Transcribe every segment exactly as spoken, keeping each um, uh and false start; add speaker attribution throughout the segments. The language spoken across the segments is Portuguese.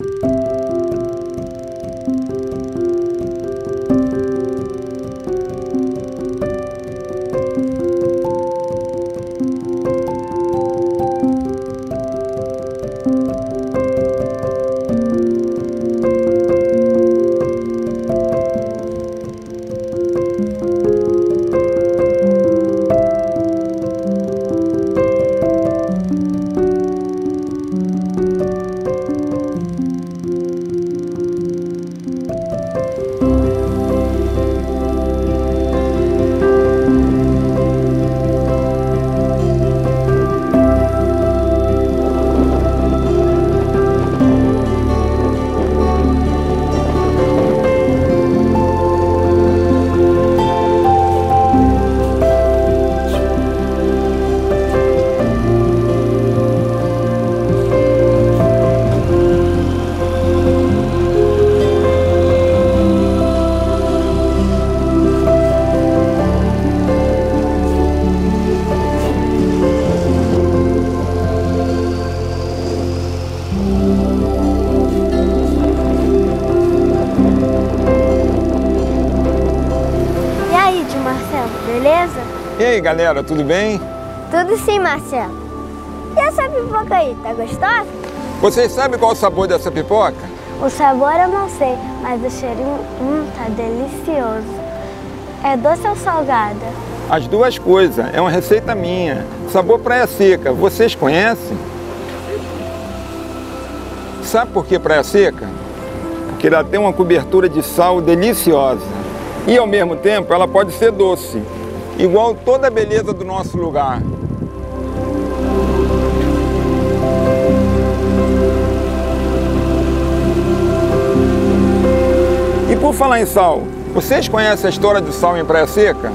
Speaker 1: Beleza?
Speaker 2: E aí, galera, tudo bem?
Speaker 1: Tudo sim, Marcelo. E essa pipoca aí, tá gostosa?
Speaker 2: Vocês sabem qual é o sabor dessa pipoca?
Speaker 1: O sabor eu não sei, mas o cheirinho, hum, tá delicioso. É doce ou salgada?
Speaker 2: As duas coisas, é uma receita minha. Sabor Praia Seca, vocês conhecem? Sabe por que Praia Seca? Porque ela tem uma cobertura de sal deliciosa. E ao mesmo tempo ela pode ser doce, igual toda a beleza do nosso lugar. E por falar em sal, vocês conhecem a história do sal em Praia Seca?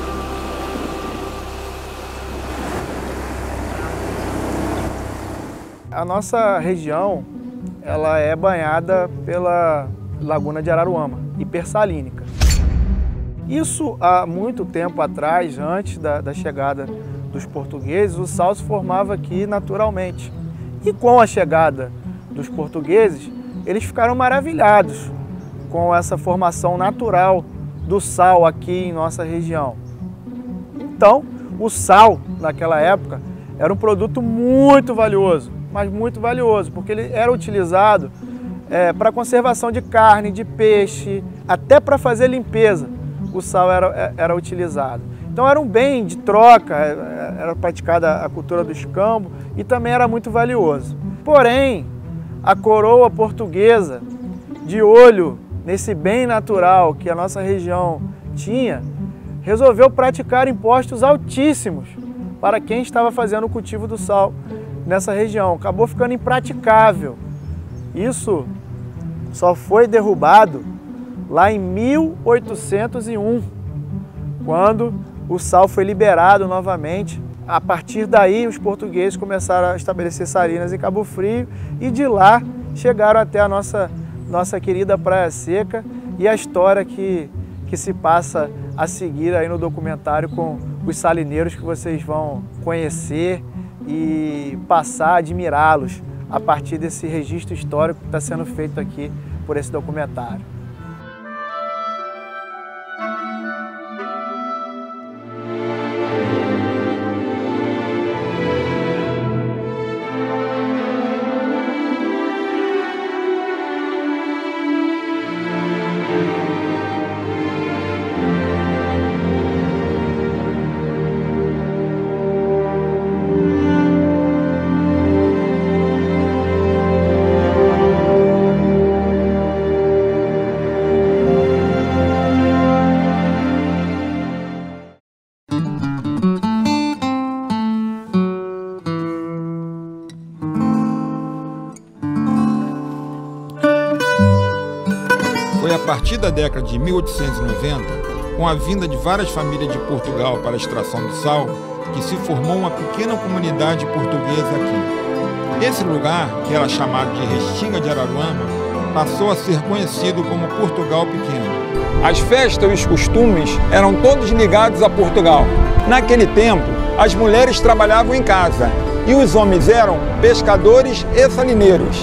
Speaker 3: A nossa região, ela é banhada pela Laguna de Araruama, hipersalínica. Isso há muito tempo atrás, antes da, da chegada dos portugueses, o sal se formava aqui naturalmente. E com a chegada dos portugueses, eles ficaram maravilhados com essa formação natural do sal aqui em nossa região. Então, o sal, naquela época, era um produto muito valioso, mas muito valioso, porque ele era utilizado é, para conservação de carne, de peixe, até para fazer limpeza. O sal era, era utilizado. Então era um bem de troca, era praticada a cultura do escambo e também era muito valioso. Porém, a coroa portuguesa, de olho nesse bem natural que a nossa região tinha, resolveu praticar impostos altíssimos para quem estava fazendo o cultivo do sal nessa região. Acabou ficando impraticável. Isso só foi derrubado lá em mil oitocentos e um, quando o sal foi liberado novamente. A partir daí, os portugueses começaram a estabelecer salinas em Cabo Frio e de lá chegaram até a nossa, nossa querida Praia Seca e a história que, que se passa a seguir aí no documentário com os salineiros que vocês vão conhecer e passar a admirá-los a partir desse registro histórico que está sendo feito aqui por esse documentário.
Speaker 2: Foi a partir da década de mil oitocentos e noventa, com a vinda de várias famílias de Portugal para a extração do sal, que se formou uma pequena comunidade portuguesa aqui. Esse lugar, que era chamado de Restinga de Araruama, passou a ser conhecido como Portugal Pequeno. As festas e os costumes eram todos ligados a Portugal. Naquele tempo, as mulheres trabalhavam em casa e os homens eram pescadores e salineiros.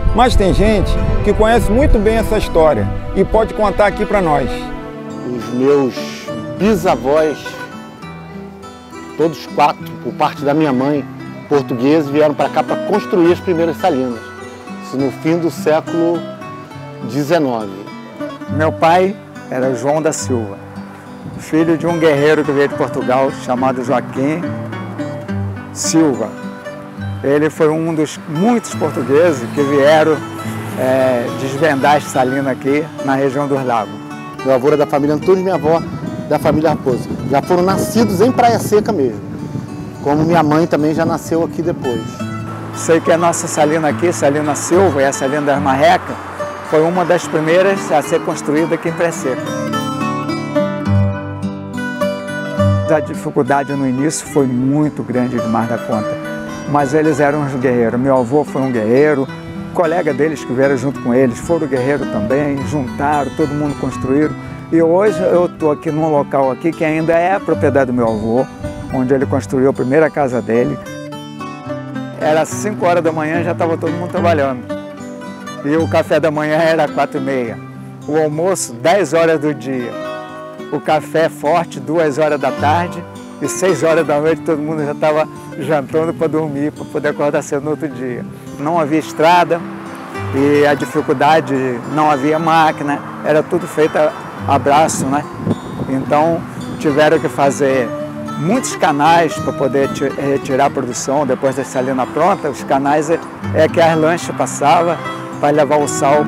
Speaker 2: Mas tem gente que conhece muito bem essa história e pode contar aqui para nós.
Speaker 4: Os meus bisavós, todos quatro, por parte da minha mãe, portugueses, vieram para cá para construir as primeiras salinas. Isso no fim do século dezenove.
Speaker 5: Meu pai era João da Silva, filho de um guerreiro que veio de Portugal chamado Joaquim Silva. Ele foi um dos muitos portugueses que vieram é, desvendar essa salina aqui na região dos lagos.
Speaker 4: Meu avô era da família Antunes e minha avó da família Raposo. Já foram nascidos em Praia Seca mesmo, como minha mãe também já nasceu aqui depois.
Speaker 5: Sei que a nossa salina aqui, Salina Silva e a Salina das Marrecas, foi uma das primeiras a ser construída aqui em Praia Seca. A dificuldade no início foi muito grande demais da conta, mas eles eram uns guerreiros. Meu avô foi um guerreiro, colega deles que vieram junto com eles foram guerreiros também, juntaram, todo mundo construíram. E hoje eu estou aqui num local aqui que ainda é a propriedade do meu avô, onde ele construiu a primeira casa dele. Era cinco horas da manhã, já estava todo mundo trabalhando. E o café da manhã era quatro e meia. O almoço, dez horas do dia. O café forte, duas horas da tarde. E seis horas da noite todo mundo já estava jantando para dormir, para poder acordar cedo no outro dia. Não havia estrada e a dificuldade, não havia máquina, era tudo feito a, a braço, né? Então tiveram que fazer muitos canais para poder retirar a produção depois da salina pronta. Os canais é, é que as lanchas passavam para levar o sal.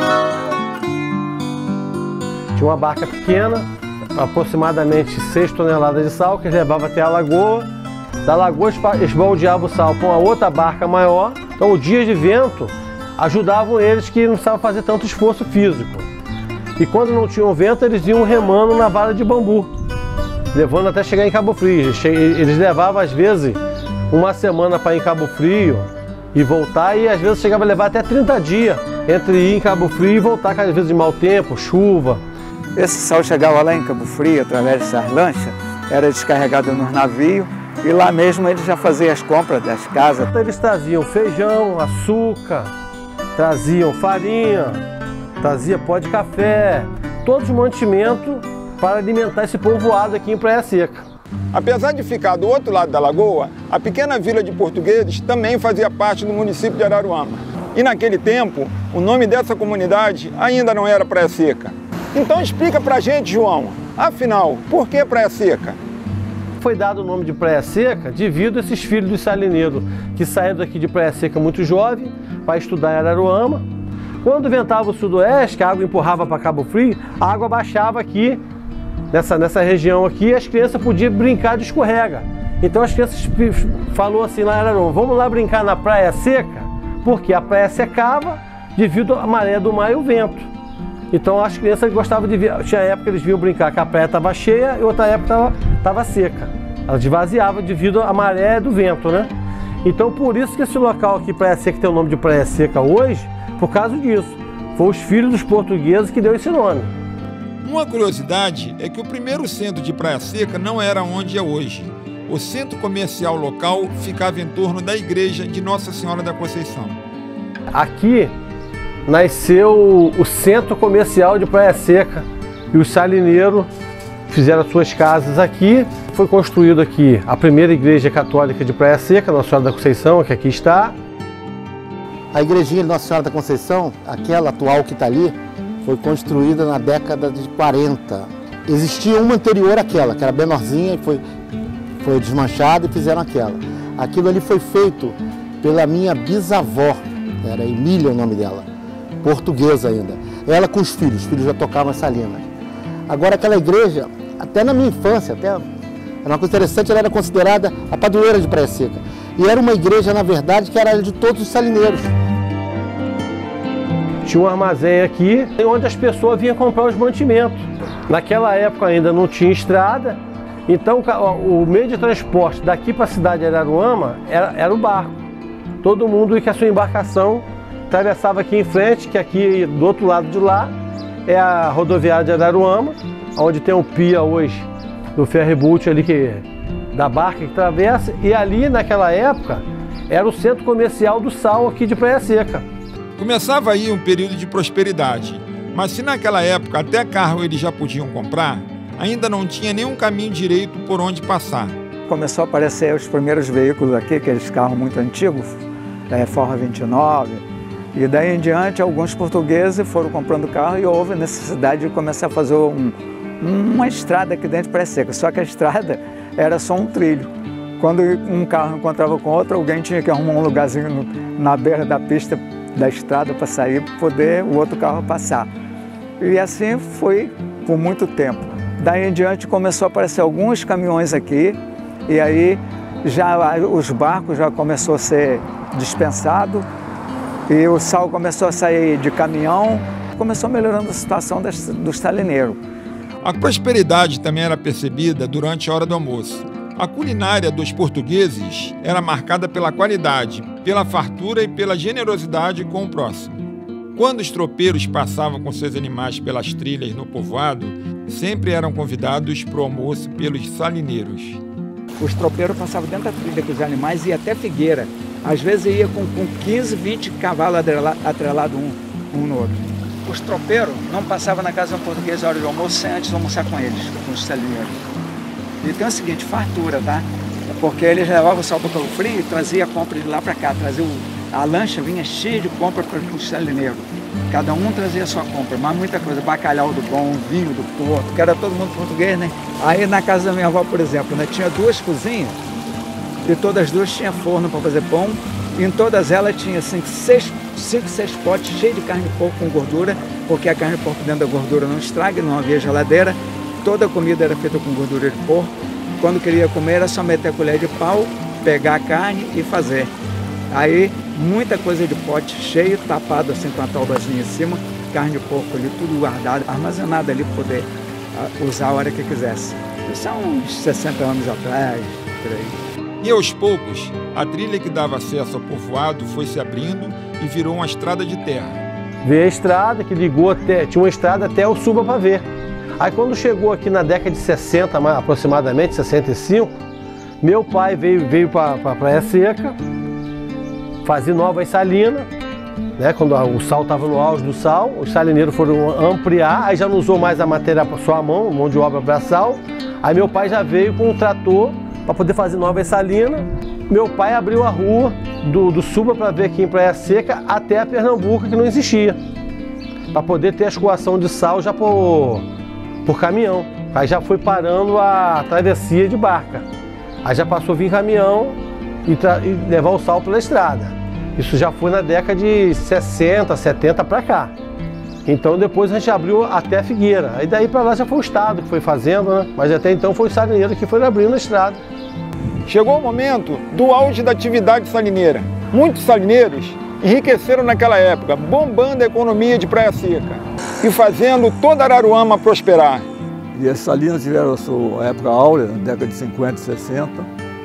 Speaker 6: Tinha uma barca pequena, aproximadamente seis toneladas de sal, que eles levavam até a lagoa. Da lagoa esbaldeava o sal para uma outra barca maior. Então, os dias de vento ajudavam eles que não precisavam fazer tanto esforço físico. E quando não tinham vento, eles iam remando na vara de bambu, levando até chegar em Cabo Frio. Eles levavam, às vezes, uma semana para ir em Cabo Frio e voltar, e às vezes chegava a levar até trinta dias entre ir em Cabo Frio e voltar, às vezes de mau tempo, chuva.
Speaker 5: Esse sal chegava lá em Cabo Frio, através dessas lanchas, era descarregado nos navios, e lá mesmo eles já faziam as compras das casas.
Speaker 6: Eles traziam feijão, açúcar, traziam farinha, trazia pó de café, todos os mantimentos para alimentar esse povoado aqui em Praia Seca.
Speaker 2: Apesar de ficar do outro lado da lagoa, a pequena vila de portugueses também fazia parte do município de Araruama. E naquele tempo, o nome dessa comunidade ainda não era Praia Seca. Então explica pra gente, João, afinal, por que Praia Seca?
Speaker 6: Foi dado o nome de Praia Seca devido a esses filhos dos salineiros que saíram daqui de Praia Seca muito jovem para estudar em Araruama. Quando ventava o sudoeste, que a água empurrava para Cabo Frio, a água baixava aqui, nessa, nessa região aqui, e as crianças podiam brincar de escorrega. Então as crianças falou assim lá em Araruama, vamos lá brincar na Praia Seca, porque a praia secava devido à maré do mar e o vento. Então as crianças gostavam de ver, tinha época que eles vinham brincar que a praia estava cheia e outra época estava seca. Ela esvaziava devido à maré do vento, né? Então por isso que esse local aqui, Praia Seca, tem o nome de Praia Seca hoje, por causa disso. Foi os filhos dos portugueses que deu esse nome.
Speaker 2: Uma curiosidade é que o primeiro centro de Praia Seca não era onde é hoje. O centro comercial local ficava em torno da igreja de Nossa Senhora da Conceição.
Speaker 6: Aqui nasceu o centro comercial de Praia Seca e os salineiros fizeram as suas casas aqui. Foi construído aqui a primeira igreja católica de Praia Seca, Nossa Senhora da Conceição, que aqui está.
Speaker 4: A igrejinha de Nossa Senhora da Conceição, aquela atual que está ali, foi construída na década de quarenta. Existia uma anterior àquela, que era menorzinha, e foi, foi desmanchada e fizeram aquela. Aquilo ali foi feito pela minha bisavó, era Emília o nome dela, portuguesa ainda. Ela com os filhos, os filhos já tocavam as salinas. Agora aquela igreja, até na minha infância, até, era uma coisa interessante, ela era considerada a padroeira de Praia Seca. E era uma igreja, na verdade, que era de todos os salineiros.
Speaker 6: Tinha um armazém aqui, onde as pessoas vinham comprar os mantimentos. Naquela época ainda não tinha estrada, então o meio de transporte daqui para a cidade de Araruama era, era o barco. Todo mundo ia com a sua embarcação, atravessava aqui em frente, que aqui do outro lado de lá é a rodoviária de Araruama, onde tem o pia hoje do ferryboat ali, que, da barca que atravessa, e ali naquela época era o centro comercial do sal aqui de Praia Seca.
Speaker 2: Começava aí um período de prosperidade, mas se naquela época até carro eles já podiam comprar, ainda não tinha nenhum caminho direito por onde passar.
Speaker 5: Começou a aparecer os primeiros veículos aqui, aqueles carros muito antigos, é, Forra vinte e nove, e daí em diante alguns portugueses foram comprando carro e houve necessidade de começar a fazer um, uma estrada aqui dentro de Praia Seca, só que a estrada era só um trilho. Quando um carro encontrava com outro, alguém tinha que arrumar um lugarzinho no, na beira da pista da estrada para sair, para poder o outro carro passar. E assim foi por muito tempo. Daí em diante começou a aparecer alguns caminhões aqui, e aí já os barcos já começou a ser dispensado, e o sal começou a sair de caminhão, começou melhorando a situação das, dos salineiros.
Speaker 2: A prosperidade também era percebida durante a hora do almoço. A culinária dos portugueses era marcada pela qualidade, pela fartura e pela generosidade com o próximo. Quando os tropeiros passavam com seus animais pelas trilhas no povoado, sempre eram convidados para o almoço pelos salineiros.
Speaker 5: Os tropeiros passavam dentro da trilha com os animais e ia até Figueira. Às vezes ia com, com quinze, vinte cavalos atrelados um, um no outro. Os tropeiros não passavam na casa do português na hora do almoço sem antes almoçar com eles, com os salineiros. Então é o seguinte, fartura, tá? Porque eles levavam o sal para o Cabo Frio e trazia a compra de lá para cá. Trazia o, a lancha vinha cheia de compra para os salineiros. Cada um trazia a sua compra, mas muita coisa. Bacalhau do bom, vinho do Porto, que era todo mundo português, né? Aí na casa da minha avó, por exemplo, né, tinha duas cozinhas e todas as duas tinham forno para fazer pão. E em todas elas tinha cinco, seis, cinco, seis potes cheios de carne de porco com gordura, porque a carne de porco dentro da gordura não estraga, não havia geladeira. Toda a comida era feita com gordura de porco. Quando queria comer era só meter a colher de pau, pegar a carne e fazer. Aí muita coisa de pote cheio, tapado assim com a taubazinha em cima, carne de porco ali, tudo guardado, armazenado ali para poder usar a hora que quisesse. Isso há uns sessenta anos atrás, por aí.
Speaker 2: E aos poucos, a trilha que dava acesso ao povoado foi se abrindo e virou uma estrada de terra.
Speaker 6: Veio a estrada que ligou até, tinha uma estrada até o Suba para ver. Aí quando chegou aqui na década de sessenta, aproximadamente sessenta e cinco, meu pai veio, veio para a Praia Seca, fazer novas salinas, né? Quando o sal estava no auge do sal, os salineiros foram ampliar, aí já não usou mais a matéria só a mão, mão de obra braçal. Aí meu pai já veio com um trator para poder fazer novas salinas. Meu pai abriu a rua do, do Suba para ver aqui em Praia Seca até a Pernambuco, que não existia, para poder ter a escoação de sal já por, por caminhão. Aí já foi parando a travessia de barca. Aí já passou a vir caminhão e, e levar o sal pela estrada. Isso já foi na década de sessenta, setenta para cá. Então depois a gente abriu até a Figueira. Aí daí para lá já foi o Estado que foi fazendo, né? Mas até então foi o salineiro que foi abrindo a estrada.
Speaker 2: Chegou o momento do auge da atividade salineira. Muitos salineiros enriqueceram naquela época, bombando a economia de Praia Seca e fazendo toda Araruama prosperar.
Speaker 7: E as salinas tiveram a sua época áurea, na década de cinquenta e sessenta,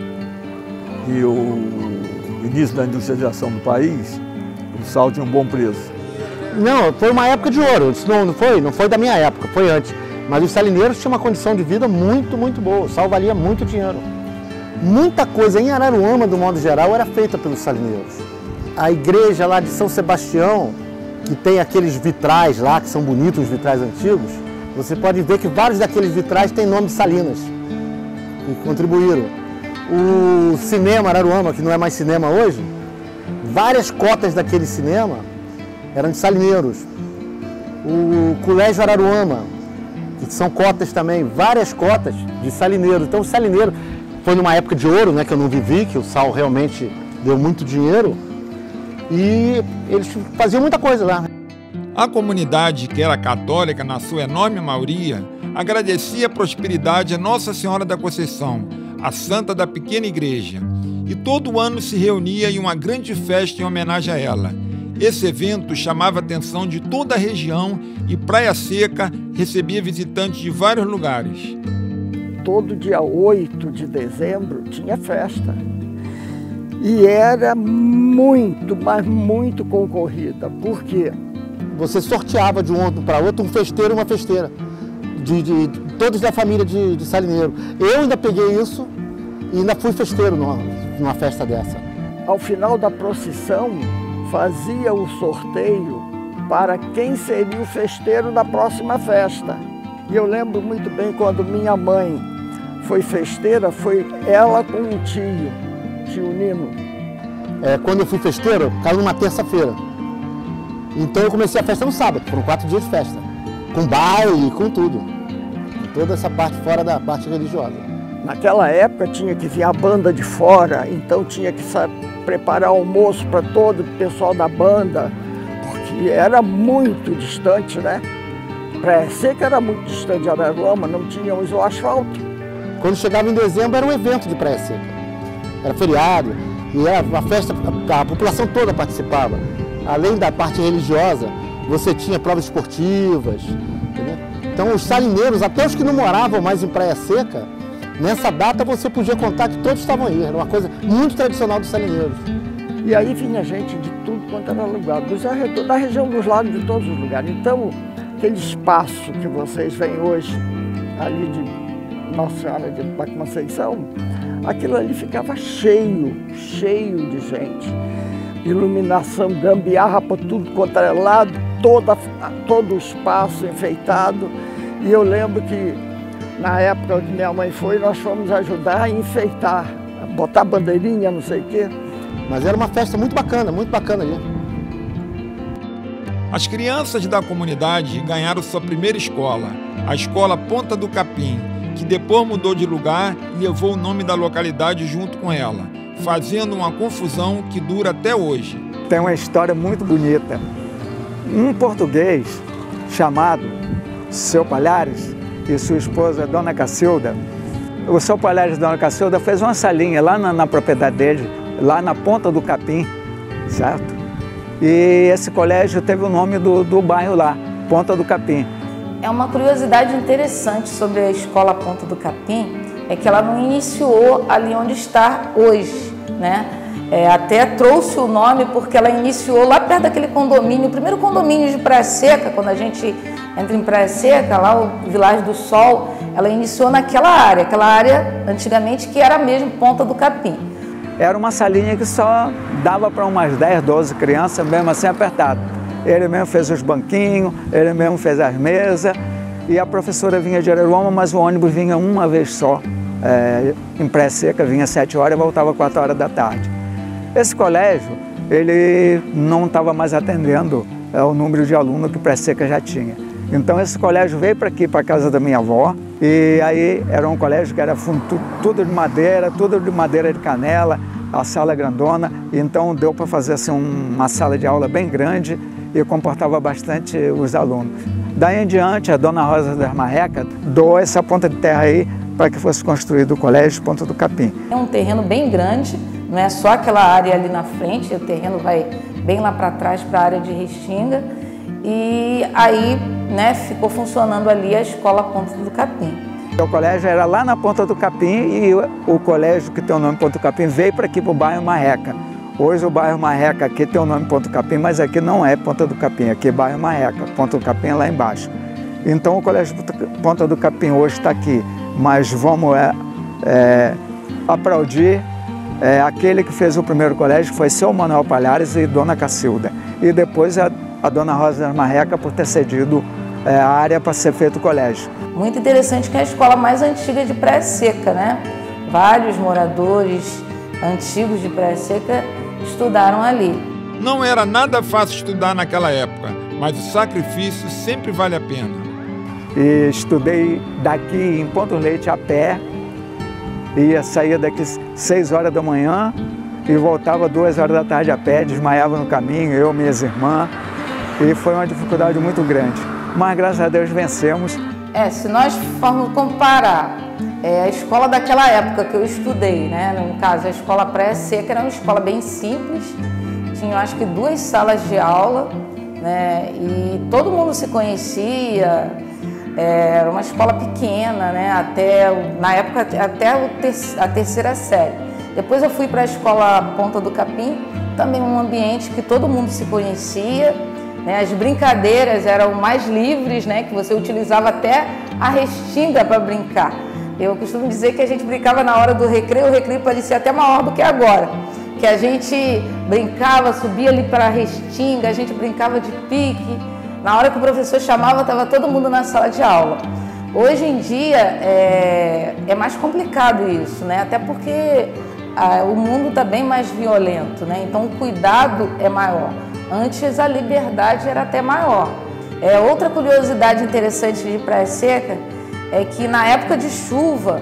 Speaker 7: e o início da industrialização do país, o sal tinha um bom preço.
Speaker 4: Não, foi uma época de ouro, isso não, não foi, não foi da minha época, foi antes. Mas os salineiros tinham uma condição de vida muito, muito boa, o sal valia muito dinheiro. Muita coisa em Araruama, do modo geral, era feita pelos salineiros. A igreja lá de São Sebastião, que tem aqueles vitrais lá, que são bonitos, os vitrais antigos, você pode ver que vários daqueles vitrais têm nome de Salinas, que contribuíram. O cinema Araruama, que não é mais cinema hoje, várias cotas daquele cinema eram de salineiros. O Colégio Araruama, que são cotas também, várias cotas de salineiros. Então o salineiro foi numa época de ouro, né, que eu não vivi, que o sal realmente deu muito dinheiro, e eles faziam muita coisa lá.
Speaker 2: A comunidade, que era católica na sua enorme maioria, agradecia a prosperidade a Nossa Senhora da Conceição, a santa da pequena igreja, e todo ano se reunia em uma grande festa em homenagem a ela. Esse evento chamava a atenção de toda a região e Praia Seca recebia visitantes de vários lugares.
Speaker 8: Todo dia oito de dezembro tinha festa. E era muito, mas muito concorrida. Por quê?
Speaker 4: Você sorteava de um ano para outro um festeiro e uma festeira. De, de, de, todos da família de, de salineiro. Eu ainda peguei isso e ainda fui festeiro numa, numa festa dessa.
Speaker 8: Ao final da procissão, fazia o sorteio para quem seria o festeiro da próxima festa. E eu lembro muito bem quando minha mãe foi festeira, foi ela com um tio, tio Nino.
Speaker 4: É, quando eu fui festeiro, caiu numa terça-feira. Então eu comecei a festa no sábado, foram quatro dias de festa. Com baile, com tudo. Toda essa parte fora da parte religiosa.
Speaker 8: Naquela época tinha que vir a banda de fora, então tinha que preparar almoço para todo o pessoal da banda, porque era muito distante, né? Praia Seca era muito distante de Araruama, não tínhamos o asfalto.
Speaker 4: Quando chegava em dezembro era um evento de Praia Seca. Era feriado, e era uma festa, a população toda participava. Além da parte religiosa, você tinha provas esportivas. Entendeu? Então os salineiros, até os que não moravam mais em Praia Seca, nessa data você podia contar que todos estavam aí. Era uma coisa muito tradicional dos salineiros.
Speaker 8: E aí vinha gente de tudo quanto era lugar, dos arredores, da região dos lagos, de todos os lugares. Então, aquele espaço que vocês veem hoje, ali de Nossa Senhora de Conceição, aquilo ali ficava cheio, cheio de gente. Iluminação, gambiarra para tudo quanto era lado, toda, todo o espaço enfeitado. E eu lembro que, na época que minha mãe foi, nós fomos ajudar a enfeitar, a botar bandeirinha, não sei o quê.
Speaker 4: Mas era uma festa muito bacana, muito bacana ali.
Speaker 2: As crianças da comunidade ganharam sua primeira escola, a Escola Ponta do Capim, que depois mudou de lugar e levou o nome da localidade junto com ela, fazendo uma confusão que dura até hoje.
Speaker 5: Tem uma história muito bonita. Um português chamado Seu Palhares e sua esposa, Dona Cacilda, o Seu Palhares e Dona Cacilda fez uma salinha lá na, na propriedade dele, lá na Ponta do Capim, certo? E esse colégio teve o nome do, do bairro lá, Ponta do Capim.
Speaker 9: É uma curiosidade interessante sobre a Escola Ponta do Capim, é que ela não iniciou ali onde está hoje, né? É, até trouxe o nome porque ela iniciou lá perto daquele condomínio, o primeiro condomínio de Praia Seca, quando a gente entra em Praia Seca, lá o Vilagem do Sol, ela iniciou naquela área, aquela área antigamente que era mesmo Ponta do Capim.
Speaker 5: Era uma salinha que só dava para umas dez, doze crianças, mesmo assim apertado. Ele mesmo fez os banquinhos, ele mesmo fez as mesas, e a professora vinha de Araruama, mas o ônibus vinha uma vez só. É, em Praia Seca, vinha às sete horas e voltava às quatro horas da tarde. Esse colégio, ele não estava mais atendendo é, o número de alunos que Praia Seca já tinha. Então esse colégio veio para aqui, para a casa da minha avó, e aí era um colégio que era tudo de madeira, tudo de madeira de canela, a sala grandona, então deu para fazer assim, uma sala de aula bem grande e comportava bastante os alunos. Daí em diante, a Dona Rosa das Marrecas doou essa ponta de terra aí para que fosse construído o Colégio Ponta do Capim.
Speaker 9: É um terreno bem grande, não é só aquela área ali na frente, o terreno vai bem lá para trás para a área de Restinga, e aí né, ficou funcionando ali a Escola Ponta do Capim.
Speaker 5: O colégio era lá na Ponta do Capim e o colégio que tem o nome Ponta do Capim veio para aqui para o bairro Marreca. Hoje o bairro Marreca aqui tem o nome Ponta do Capim, mas aqui não é Ponta do Capim, aqui é bairro Marreca, Ponta do Capim é lá embaixo. Então o colégio Ponta do Capim hoje está aqui, mas vamos é, é, aplaudir é, aquele que fez o primeiro colégio, que foi seu Manuel Palhares e Dona Cacilda. E depois a, a Dona Rosa das Marrecas por ter cedido é, a área para ser feito o colégio.
Speaker 9: Muito interessante que é a escola mais antiga de Praia Seca, né? Vários moradores antigos de Praia Seca estudaram ali.
Speaker 2: Não era nada fácil estudar naquela época, mas o sacrifício sempre vale a pena.
Speaker 5: E estudei daqui em Ponto Leite a pé, ia sair daqui seis horas da manhã e voltava duas horas da tarde a pé, desmaiava no caminho, eu, minhas irmãs, e foi uma dificuldade muito grande. Mas graças a Deus vencemos.
Speaker 9: É, se nós formos comparar é, a escola daquela época que eu estudei, né? No caso, a escola Praia Seca era uma escola bem simples, tinha acho que duas salas de aula, né? E todo mundo se conhecia, é, era uma escola pequena, né? Até, na época, até o ter, a terceira série. Depois eu fui para a escola Ponta do Capim, também um ambiente que todo mundo se conhecia, né? As brincadeiras eram mais livres, né? Que você utilizava até a restinga para brincar. Eu costumo dizer que a gente brincava na hora do recreio, o recreio parecia até maior do que agora. que a gente brincava, subia ali para a restinga, a gente brincava de pique. Na hora que o professor chamava, estava todo mundo na sala de aula. Hoje em dia é, é mais complicado isso, né? Até porque ah, o mundo está bem mais violento, né? Então o cuidado é maior. Antes a liberdade era até maior. É, outra curiosidade interessante de Praia Seca é que na época de chuva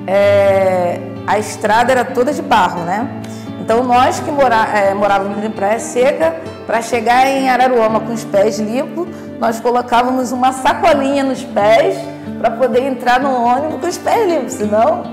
Speaker 9: é, a estrada era toda de barro, né? Então nós que mora, é, morávamos em Praia Seca, para chegar em Araruama com os pés limpos, nós colocávamos uma sacolinha nos pés para poder entrar no ônibus com os pés limpos, senão...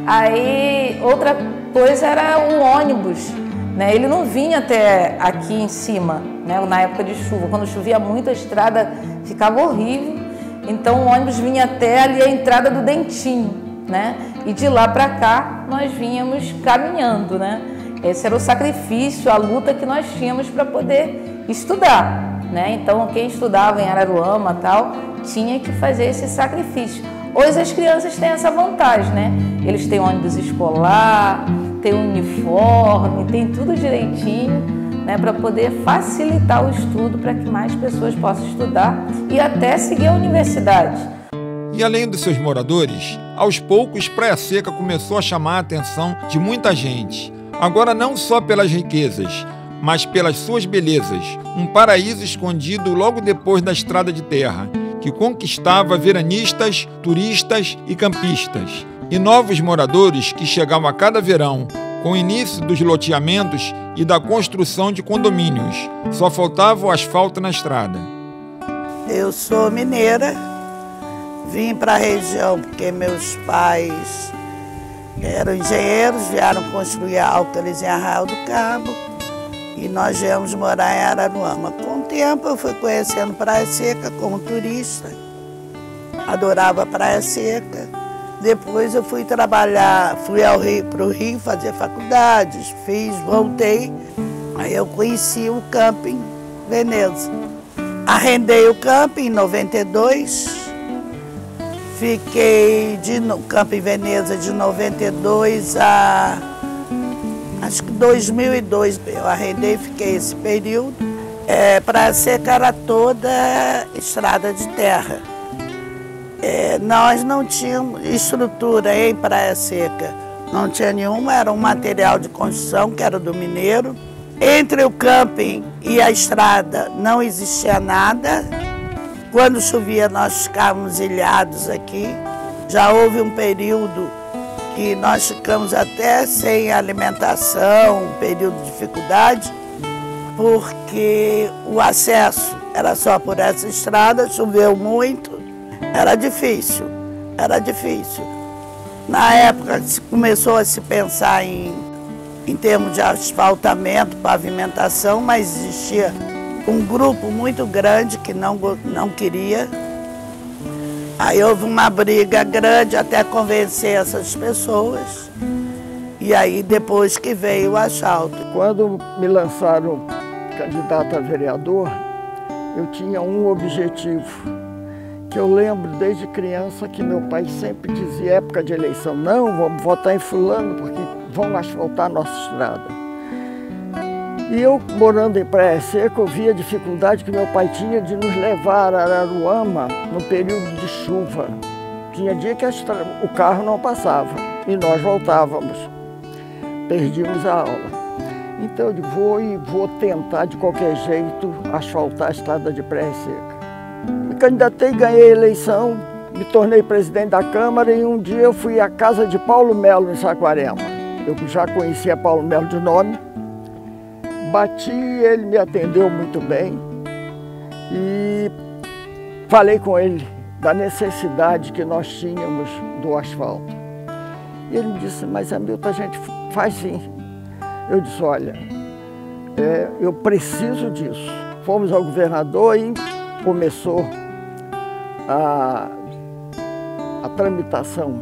Speaker 9: Aí outra coisa era o ônibus, né? Ele não vinha até aqui em cima, né? Na época de chuva, quando chovia muito a estrada ficava horrível, então o ônibus vinha até ali a entrada do Dentinho, né? E de lá para cá nós vínhamos caminhando, né? Esse era o sacrifício, a luta que nós tínhamos para poder estudar, né? Então quem estudava em Araruama tal tinha que fazer esse sacrifício. Hoje as crianças têm essa vantagem, né? Eles têm ônibus escolar, têm uniforme, tem tudo direitinho, né? Para poder facilitar o estudo para que mais pessoas possam estudar e até seguir a universidade.
Speaker 2: E além dos seus moradores, aos poucos Praia Seca começou a chamar a atenção de muita gente. Agora não só pelas riquezas, mas pelas suas belezas. Um paraíso escondido logo depois da estrada de terra, que conquistava veranistas, turistas e campistas. E novos moradores que chegavam a cada verão, com o início dos loteamentos e da construção de condomínios. Só faltava o asfalto na estrada.
Speaker 10: Eu sou mineira, vim para a região porque meus pais eram engenheiros, vieram construir álcalis em Arraial do Cabo e nós viemos morar em Araruama. Com o tempo eu fui conhecendo Praia Seca como turista, adorava Praia Seca. Depois eu fui trabalhar, fui ao Rio, para o Rio fazer faculdades, fiz, voltei. Aí eu conheci o Camping Veneza. Arrendei o camping em noventa e dois. Fiquei de, no Camping Veneza de noventa e dois a acho que dois mil e dois. Eu arrendei, fiquei esse período. É, Praia Seca era toda estrada de terra. É, nós não tínhamos estrutura em Praia Seca, não tinha nenhuma, era um material de construção que era do mineiro. Entre o camping e a estrada não existia nada. Quando chovia nós ficávamos ilhados aqui. Já houve um período que nós ficamos até sem alimentação, um período de dificuldade, porque o acesso era só por essa estrada, choveu muito. Era difícil, era difícil. Na época começou a se pensar em, em termos de asfaltamento, pavimentação, mas existia um grupo muito grande que não, não queria. Aí houve uma briga grande até convencer essas pessoas. E aí depois que veio o asfalto.
Speaker 8: Quando me lançaram candidato a vereador, eu tinha um objetivo. Que eu lembro desde criança que meu pai sempre dizia, época de eleição, não, vamos votar em fulano porque vão asfaltar a nossa estrada. E eu, morando em Praia Seca, eu via a dificuldade que meu pai tinha de nos levar a Araruama no período de chuva. Tinha dia que a estrada, o carro não passava e nós voltávamos, perdíamos a aula. Então eu vou e vou tentar de qualquer jeito asfaltar a estrada de Praia Seca. Me candidatei, ganhei a eleição, me tornei presidente da Câmara e um dia eu fui à casa de Paulo Melo, em Saquarema. Eu já conhecia Paulo Melo de nome, bati, ele me atendeu muito bem e falei com ele da necessidade que nós tínhamos do asfalto. E ele me disse, mas Hamilton, a gente faz sim. Eu disse, olha, é, eu preciso disso. Fomos ao governador e começou a, a tramitação,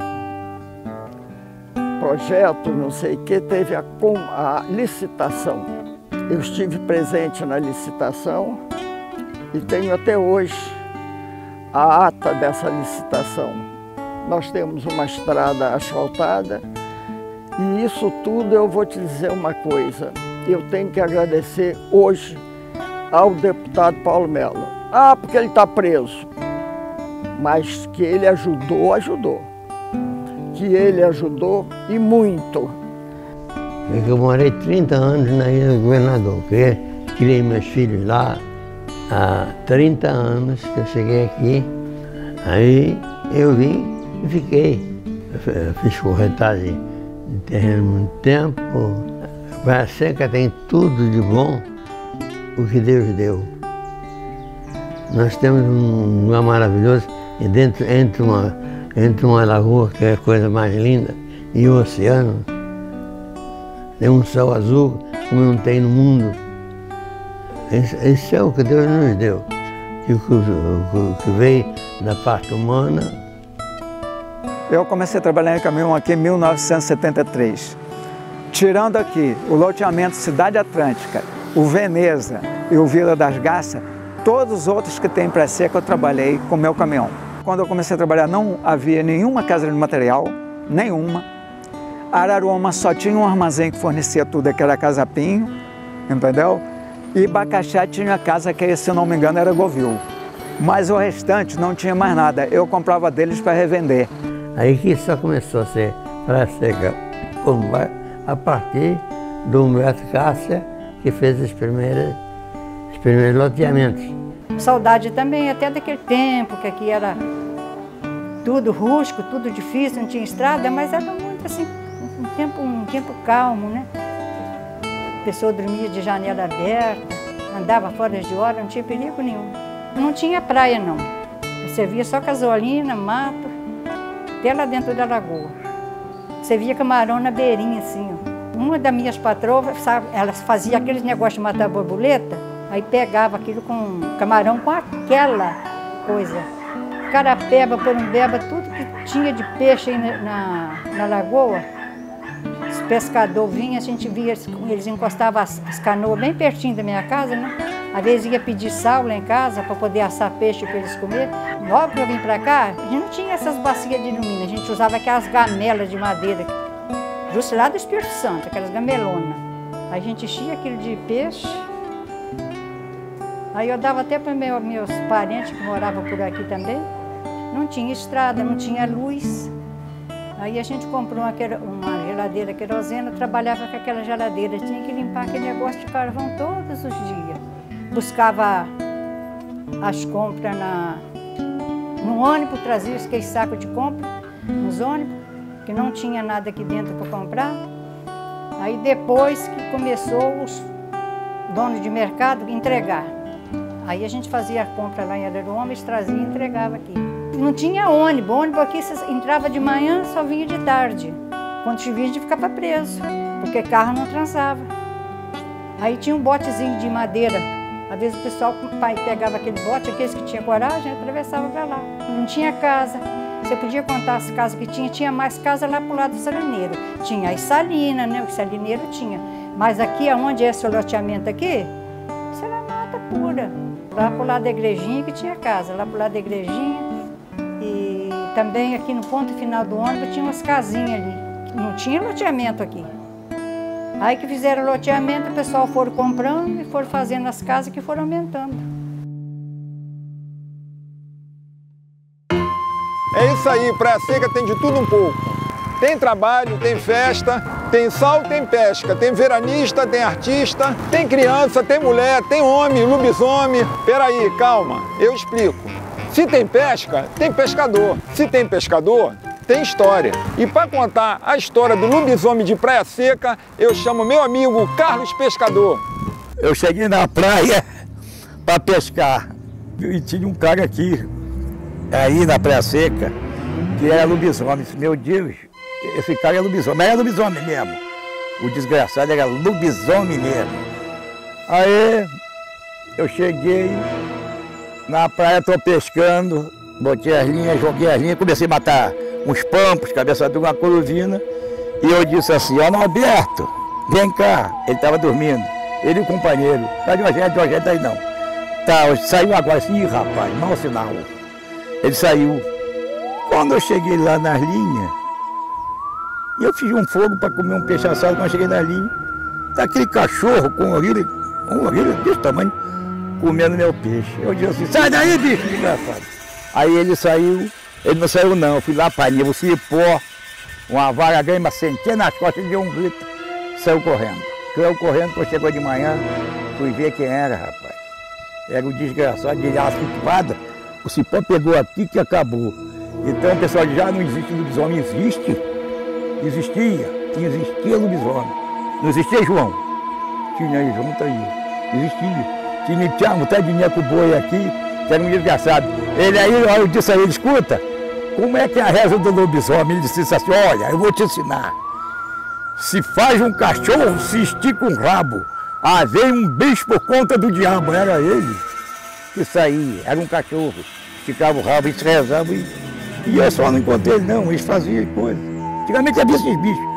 Speaker 8: projeto, não sei o que, teve a, a licitação. Eu estive presente na licitação e tenho até hoje a ata dessa licitação. Nós temos uma estrada asfaltada E isso tudo eu vou te dizer uma coisa, eu tenho que agradecer hoje ao deputado Paulo Melo. Ah, porque ele está preso. Mas que ele ajudou, ajudou. Que ele ajudou e muito.
Speaker 11: Eu morei trinta anos na Ilha do Governador, porque criei meus filhos lá há trinta anos que eu cheguei aqui. Aí eu vim e fiquei. Eu fiz corretagem de terreno muito tempo. Praia Seca tem tudo de bom o que Deus deu. Nós temos um lugar maravilhoso e dentro, entre, uma, entre uma lagoa, que é a coisa mais linda, e o oceano, tem um céu azul como não tem no mundo. Esse, esse é o que Deus nos deu, e o que, o que veio da parte humana.
Speaker 5: Eu comecei a trabalhar em caminhão aqui em mil novecentos e setenta e três. Tirando aqui o loteamento Cidade Atlântica, o Veneza e o Vila das Garças, todos os outros que tem em Praia Seca eu trabalhei com meu caminhão. Quando eu comecei a trabalhar não havia nenhuma casa de material, nenhuma. Araruama só tinha um armazém que fornecia tudo, que era a Casa Pinho, entendeu? E Bacaxá tinha a casa que, se eu não me engano, era Govil. Mas o restante não tinha mais nada, eu comprava deles para revender.
Speaker 11: Aí que só começou a ser Praia Seca, como vai, a partir do Humberto Cássia, que fez os primeiros, os primeiros loteamentos.
Speaker 12: Saudade também, até daquele tempo, que aqui era tudo rústico, tudo difícil, não tinha estrada, mas era muito assim, um tempo, um tempo calmo, né? A pessoa dormia de janela aberta, andava fora de hora, não tinha perigo nenhum. Não tinha praia, não. Você via só casolina, mato, até lá dentro da lagoa. Você via camarão na beirinha, assim, ó. Uma das minhas patroas, sabe, ela fazia aqueles negócios de matar borboleta, aí pegava aquilo com camarão com aquela coisa. Carapeba, porumbeba, tudo que tinha de peixe aí na, na, na lagoa. Os pescadores vinham, a gente via, eles encostavam as, as canoas bem pertinho da minha casa, né? Às vezes ia pedir sal lá em casa para poder assar peixe para eles comerem. Logo que eu vim para cá, a gente não tinha essas bacias de alumínio, a gente usava aquelas gamelas de madeira, justo lá do Espírito Santo, aquelas gamelonas. Aí a gente enchia aquilo de peixe. Aí eu dava até para meus, meus parentes que moravam por aqui também. Não tinha estrada, não tinha luz. Aí a gente comprou uma, uma geladeira querosena, trabalhava com aquela geladeira, tinha que limpar aquele negócio de carvão todos os dias. Buscava as compras na, no ônibus, trazia aquele saco de compra nos ônibus, que não tinha nada aqui dentro para comprar. Aí depois que começou os donos de mercado entregar. Aí a gente fazia a compra lá em Araruama, eles traziam e entregava aqui. Não tinha ônibus, ônibus aqui você entrava de manhã, só vinha de tarde. Quando chovia a gente ficava preso, porque carro não transava. Aí tinha um botezinho de madeira. Às vezes o pessoal, o pai pegava aquele bote, aqueles que tinham coragem, atravessava para lá. Não tinha casa. Você podia contar as casas que tinha, tinha mais casa lá para o lado do salineiro. Tinha as salinas, né? O salineiro tinha. Mas aqui, onde é esse loteamento aqui, isso era mata pura. Lá para o lado da igrejinha que tinha casa, lá para o lado da igrejinha. E também aqui no ponto final do ônibus tinha umas casinhas ali. Não tinha loteamento aqui. Aí que fizeram loteamento, o pessoal foram comprando e foram fazendo as casas que foram aumentando.
Speaker 2: É isso aí, Praia Seca tem de tudo um pouco. Tem trabalho, tem festa, tem sal, tem pesca, tem veranista, tem artista, tem criança, tem mulher, tem homem, lobisomem. Peraí, calma, eu explico. Se tem pesca, tem pescador. Se tem pescador, tem história. E para contar a história do lobisomem de Praia Seca, eu chamo meu amigo Carlos Pescador.
Speaker 13: Eu cheguei na praia para pescar e tinha um cara aqui, aí na Praia Seca, que era lobisomem. Meu Deus, esse cara é lobisomem, mas era lobisomem mesmo. O desgraçado era lobisomem mesmo. Aí eu cheguei na praia, tô pescando, botei as linhas, joguei as linhas, comecei a matar uns pampos, cabeça de uma coruvina, e eu disse assim, ó, Norberto, vem cá. Ele estava dormindo, ele e o companheiro. Cadê o agente? O agente aí não. Tá, saiu agora assim, ih, rapaz, mau sinal. Ele saiu. Quando eu cheguei lá nas linhas, E eu fiz um fogo para comer um peixe assado quando eu cheguei na linha. Tá aquele cachorro com orelha, com orelha desse tamanho, comendo meu peixe. Eu disse assim, sai daí, bicho, desgraçado. Aí ele saiu, ele não saiu não, eu fui lá, apanhei o cipó, uma vara grande, sentei nas costas, ele deu um grito, saiu correndo. Saiu correndo, quando chegou de manhã, fui ver quem era, rapaz. Era o desgraçado de aço espada. O cipó pegou aqui que acabou. Então o pessoal diz, já não existe lobisomem, existe. Existia, existia lobisomem. Não existia João? Tinha aí, João tá aí. Existia. Tinha, tinha um tal de Neco Boi aqui, que era um desgraçado. Ele aí, eu disse a ele, escuta, como é que é a reza do lobisomem? Ele disse assim, olha, eu vou te ensinar. Se faz um cachorro, se estica um rabo. Ah, veio um bicho por conta do diabo, era ele que saía, era um cachorro. Esticava o rabo, eles rezavam e, e eu só não encontrei ele não, eles faziam coisa. Antigamente havia esses bichos.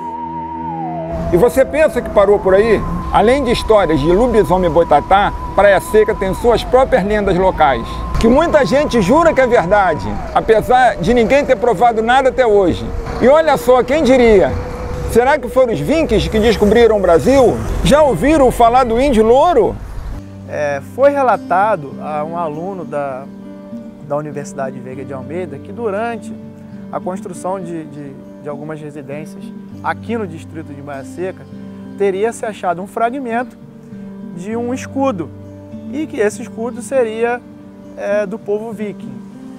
Speaker 2: E você pensa que parou por aí? Além de histórias de lobisomem boitatá, Praia Seca tem suas próprias lendas locais, que muita gente jura que é verdade, apesar de ninguém ter provado nada até hoje. E olha só, quem diria? Será que foram os vikings que descobriram o Brasil? Já ouviram falar do índio louro?
Speaker 3: É, foi relatado a um aluno da, da Universidade Veiga de Almeida que durante a construção de, de, de algumas residências aqui no distrito de Praia Seca, teria se achado um fragmento de um escudo e que esse escudo seria é, do povo viking.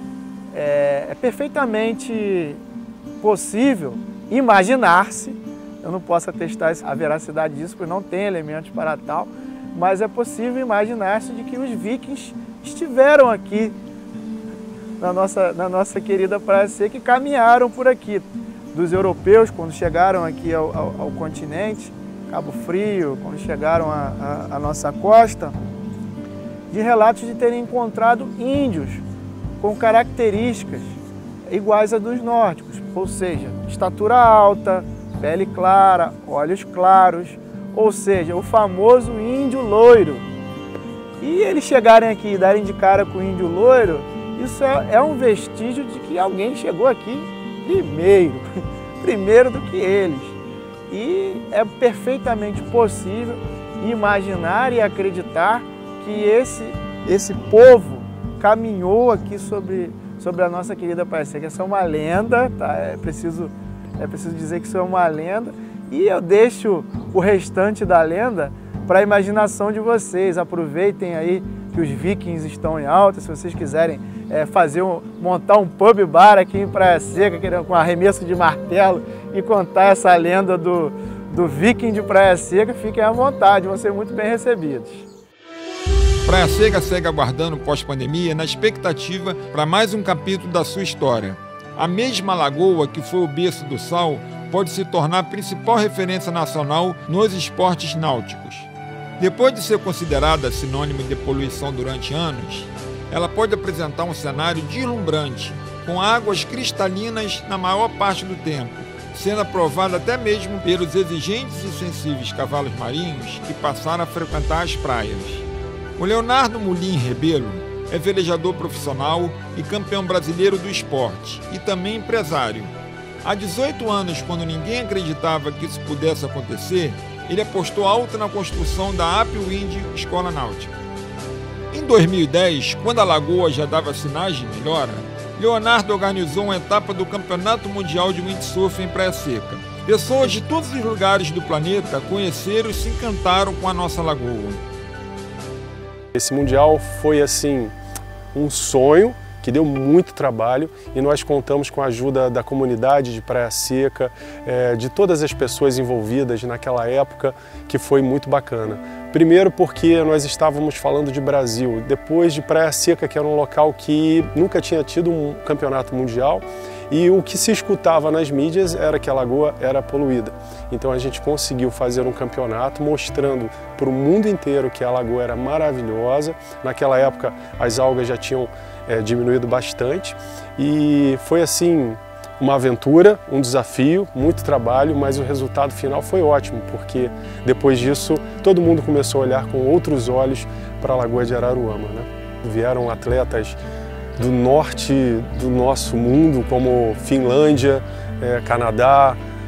Speaker 3: É, é perfeitamente possível imaginar-se, eu não posso atestar a veracidade disso, porque não tem elementos para tal, mas é possível imaginar-se de que os vikings estiveram aqui na nossa, na nossa querida Praia Seca e caminharam por aqui. Dos europeus, quando chegaram aqui ao, ao, ao continente, Cabo Frio, quando chegaram à nossa costa, de relatos de terem encontrado índios com características iguais a dos nórdicos, ou seja, estatura alta, pele clara, olhos claros, ou seja, o famoso índio loiro. E eles chegarem aqui e darem de cara com o índio loiro, isso é, é um vestígio de que alguém chegou aqui primeiro, primeiro do que eles. E é perfeitamente possível imaginar e acreditar que esse, esse povo caminhou aqui sobre, sobre a nossa querida Praia Seca. Essa é uma lenda, tá? É preciso, é preciso dizer que isso é uma lenda. E eu deixo o restante da lenda para a imaginação de vocês. Aproveitem aí que os vikings estão em alta, se vocês quiserem é, fazer um, montar um pub bar aqui em Praia Seca, querendo, com arremesso de martelo e contar essa lenda do, do viking de Praia Seca, fiquem à vontade, vão ser muito bem recebidos.
Speaker 2: Praia Seca segue aguardando pós-pandemia na expectativa para mais um capítulo da sua história. A mesma lagoa que foi o berço do sal pode se tornar a principal referência nacional nos esportes náuticos. Depois de ser considerada sinônimo de poluição durante anos, ela pode apresentar um cenário deslumbrante, com águas cristalinas na maior parte do tempo, sendo aprovada até mesmo pelos exigentes e sensíveis cavalos marinhos que passaram a frequentar as praias. O Leonardo Mulim Rebelo é velejador profissional e campeão brasileiro do esporte, e também empresário. Há dezoito anos, quando ninguém acreditava que isso pudesse acontecer, ele apostou alto na construção da Upwind Escola Náutica. Em dois mil e dez, quando a lagoa já dava sinais de melhora, Leonardo organizou uma etapa do Campeonato Mundial de Windsurf em Praia Seca. Pessoas de todos os lugares do planeta conheceram e se encantaram com a nossa lagoa.
Speaker 14: Esse Mundial foi, assim, um sonho que deu muito trabalho e nós contamos com a ajuda da comunidade de Praia Seca, é, de todas as pessoas envolvidas naquela época, que foi muito bacana. Primeiro porque nós estávamos falando de Brasil, depois de Praia Seca, que era um local que nunca tinha tido um campeonato mundial, e o que se escutava nas mídias era que a lagoa era poluída. Então a gente conseguiu fazer um campeonato mostrando para o mundo inteiro que a lagoa era maravilhosa. Naquela época as algas já tinham é, diminuído bastante e foi assim uma aventura, um desafio, muito trabalho, mas o resultado final foi ótimo, porque depois disso todo mundo começou a olhar com outros olhos para a Lagoa de Araruama, né? Vieram atletas do norte do nosso mundo, como Finlândia, é, Canadá,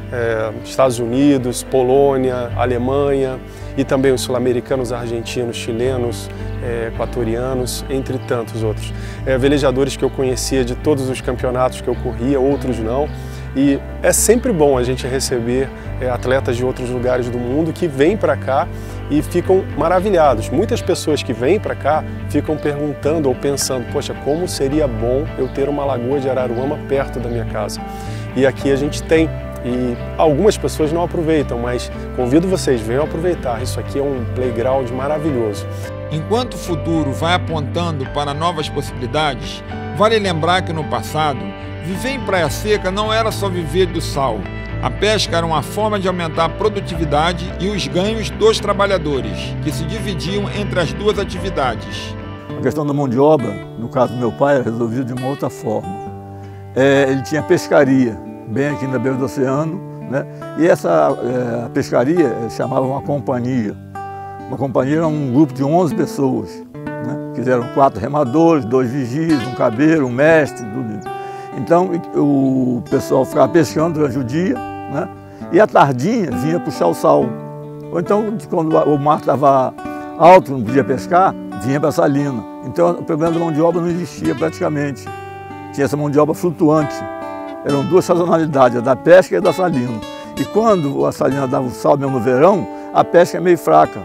Speaker 14: é, Estados Unidos, Polônia, Alemanha e também os sul-americanos, argentinos, chilenos, é, equatorianos, entre tantos outros. É, velejadores que eu conhecia de todos os campeonatos que eu corria, outros não. E é sempre bom a gente receber é, atletas de outros lugares do mundo que vêm para cá e ficam maravilhados. Muitas pessoas que vêm para cá ficam perguntando ou pensando, poxa, como seria bom eu ter uma lagoa de Araruama perto da minha casa. E aqui a gente tem. E algumas pessoas não aproveitam, mas convido vocês, venham aproveitar. Isso aqui é um playground maravilhoso.
Speaker 2: Enquanto o futuro vai apontando para novas possibilidades, vale lembrar que no passado, viver em Praia Seca não era só viver do sal. A pesca era uma forma de aumentar a produtividade e os ganhos dos trabalhadores, que se dividiam entre as duas atividades.
Speaker 7: A questão da mão de obra, no caso do meu pai, era resolvida de uma outra forma. É, ele tinha pescaria, bem aqui na beira do oceano, né? E essa é, a pescaria chamava uma companhia. Uma companhia era um grupo de onze pessoas, né? Que eram quatro remadores, dois vigias, um cabeiro, um mestre, tudo isso. Então o pessoal ficava pescando durante o dia, né? E à tardinha vinha puxar o sal. Ou então, quando o mar estava alto, não podia pescar, vinha para a salina. Então o problema da mão de obra não existia praticamente. Tinha essa mão de obra flutuante. Eram duas sazonalidades, a da pesca e a da salina. E quando a salina dava o sal mesmo no verão, a pesca é meio fraca.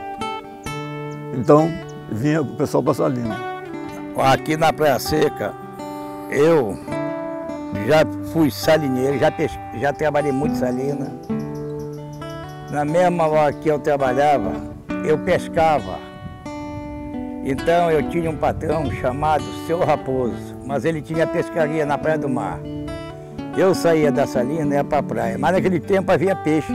Speaker 7: Então vinha o pessoal para a salina.
Speaker 13: Aqui na Praia Seca, eu já fui salineiro, já, pesque, já trabalhei muito salina. Na mesma hora que eu trabalhava, eu pescava. Então eu tinha um patrão chamado Seu Raposo, mas ele tinha pescaria na Praia do Mar. Eu saía da salina e ia para a praia, mas naquele tempo havia peixe.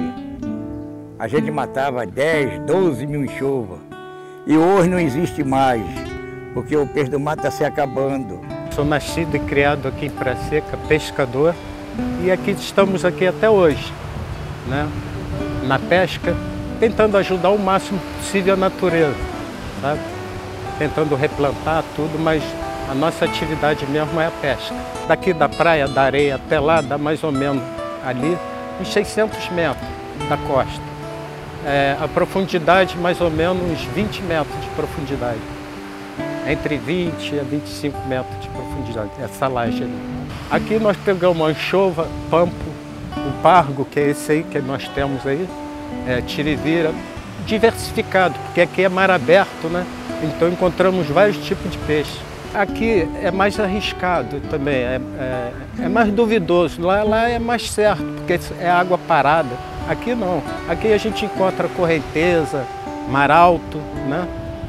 Speaker 13: A gente matava dez, doze mil em chuva. E hoje não existe mais, porque o peixe do mar está se acabando.
Speaker 15: Sou nascido e criado aqui em Praia Seca, pescador, e aqui estamos aqui até hoje, né? Na pesca, tentando ajudar o máximo possível a natureza, sabe? Tentando replantar tudo, mas a nossa atividade mesmo é a pesca. Daqui da praia, da areia até lá, dá mais ou menos ali uns seiscentos metros da costa. É, a profundidade, mais ou menos uns vinte metros de profundidade. Entre vinte a vinte e cinco metros de profundidade, essa laje ali. Aqui nós pegamos anchova, pampo, o pargo, que é esse aí que nós temos aí, é, tirivira, diversificado, porque aqui é mar aberto, né? Então encontramos vários tipos de peixe. Aqui é mais arriscado também, é, é, é mais duvidoso, lá, lá é mais certo, porque é água parada. Aqui não, aqui a gente encontra correnteza, mar alto, né?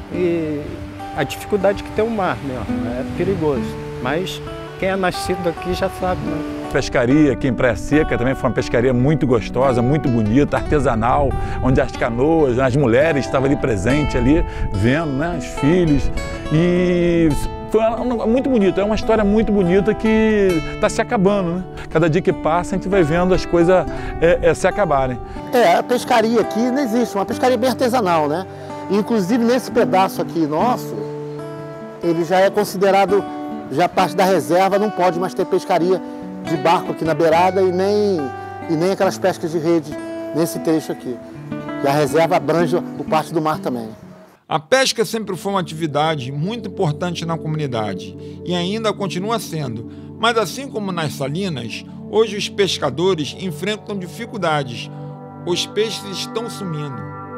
Speaker 15: E a dificuldade que tem o mar mesmo, é perigoso, mas quem é nascido aqui já sabe, né?
Speaker 16: Pescaria aqui em Praia Seca também foi uma pescaria muito gostosa, muito bonita, artesanal, onde as canoas, as mulheres estavam ali presentes, ali, vendo, né, os filhos. E foi muito bonito, é uma história muito bonita que está se acabando, né? Cada dia que passa a gente vai vendo as coisas é, é, se acabarem.
Speaker 4: É, a pescaria aqui não existe, uma pescaria bem artesanal, né? Inclusive nesse pedaço aqui nosso, ele já é considerado, já parte da reserva, não pode mais ter pescaria de barco aqui na beirada e nem, e nem aquelas pescas de rede nesse trecho aqui. E a reserva abrange o parte do mar também.
Speaker 2: A pesca sempre foi uma atividade muito importante na comunidade e ainda continua sendo, mas assim como nas salinas, hoje os pescadores enfrentam dificuldades. Os peixes estão sumindo.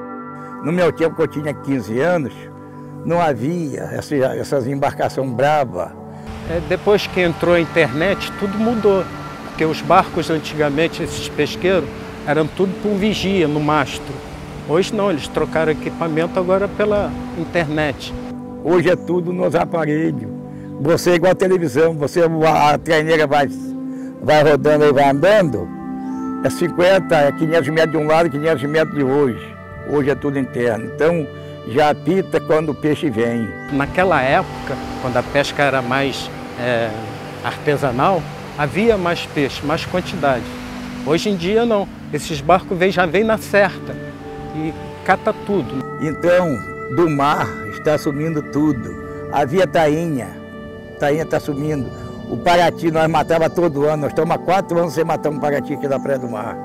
Speaker 13: No meu tempo, que eu tinha quinze anos, não havia essa, essas embarcações bravas.
Speaker 15: É, depois que entrou a internet, tudo mudou, porque os barcos antigamente, esses pesqueiros, eram tudo com vigia no mastro. Hoje não, eles trocaram equipamento agora pela internet.
Speaker 13: Hoje é tudo nos aparelhos. Você é igual a televisão, você, a traineira vai, vai rodando e vai andando, é cinquenta, é quinhentos metros de um lado, quinhentos metros de hoje. Hoje é tudo interno. Então já apita quando o peixe vem.
Speaker 15: Naquela época, quando a pesca era mais é, artesanal, havia mais peixe, mais quantidade. Hoje em dia não, esses barcos vêm, já vêm na certa e cata tudo.
Speaker 13: Então, do mar está sumindo tudo. Havia tainha, tainha está sumindo. O parati nós matava todo ano, nós estamos há quatro anos sem matar um parati aqui na Praia do Mar.